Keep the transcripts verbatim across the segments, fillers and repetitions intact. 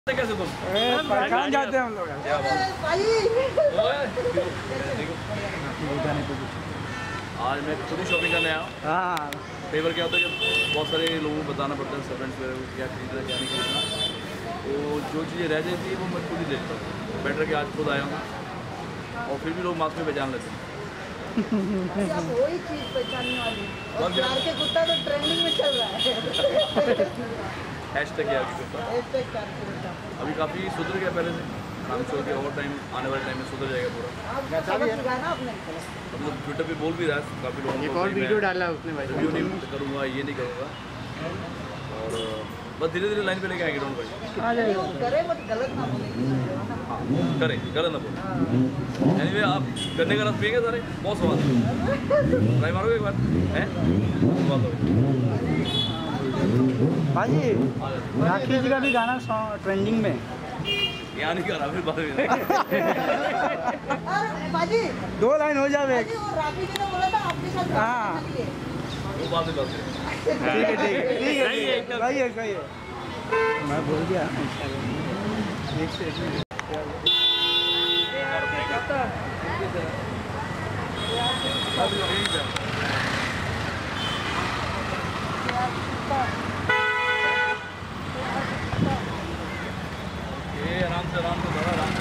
कैसे तुम पहचान जाते हैं हम लोग। आज मैं खुद ही शॉपिंग करने आया हूँ। हाँ, कई बार क्या होता है कि बहुत सारे लोगों को बताना पड़ता है सर्वेंट्स वगैरह को क्या खरीदना क्या नहीं खरीदना, तो जो चीज़ें रह जाती है वो मैं खुद ही देखता हूँ। बेटर कि आज खुद आया हूँ और फिर भी लोग मास्क में पहचान लेते हैं। वही चीज़ पहचानने वाली और प्यार के कुत्ता तो ट्रेंडिंग में चल रहा है। हैशटैग है अभी कुत्ता। हैशटैग प्यार के कुत्ता अभी काफ़ी सुधर गया पहले से। हम सोच के और टाइम आने वाले टाइम में सुधर जाएगा पूरा। आप समझ चुका है ना आपने? मतलब ट्विटर पे बोल भी रहा है काफ़ी लोगों को। एक और वीडियो डाला उसने भाई। रिव्यू नहीं करूँगा, ये नहीं करूँगा, और बस धीरे धीरे लाइन पे लेके आएंगे डोंट भाई। आ जाएगा। करे मत, गलत ना बोले। करें गलत ना बोले। एनीवे आप गन्ने का रस पिएंगे सारे, बहुत स्वाद है। ट्राई मारोगे एक बार? हैं? भाजी राखी जी का भी गाना ट्रेंडिंग में यहाँ नहीं करा फिर बाद में। अरे बाजी दो लाइन हो जावे। बाजी वो राखी जी ने बोला था आपके साथ हाँ। करने के लिए। वो बात में बात है। ठीक है ठीक है ठीक है सही है सही है। मैं बोल दिया एक से एक आराम से आराम से बड़ा आराम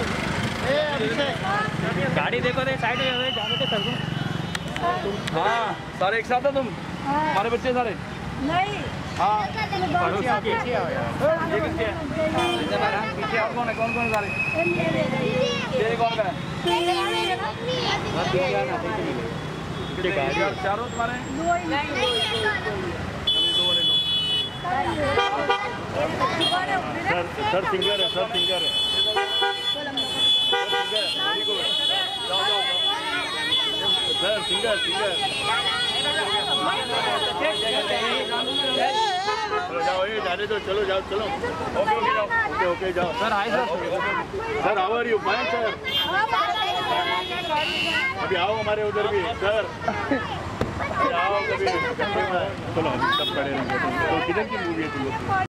से। गाड़ी देखो रे साइड में जाने के कर दूं। हाँ सारे एक साथ है तुम? हमारे बच्चे सारे? नहीं। हाँ पीछे आओ यार। ये किसके हैं? पीछे आओ। कौन है कौन कौन सारे? तेरे कौन का है? चारों तुम्हारे? सर सर सिंगर है सर सिंगर है सर सिंगर सिंगर चलो जाओ, ये जाने दो, चलो जाओ चलो। ओके ओके जाओ, ओके ओके जाओ। Sir hi sir. Sir how are you? Fine sir. अभी आओ हमारे उधर भी सर, अभी आओ कभी। चलो हम सब खड़े रहेंगे। तो किधर की मूवी है तुम लोग?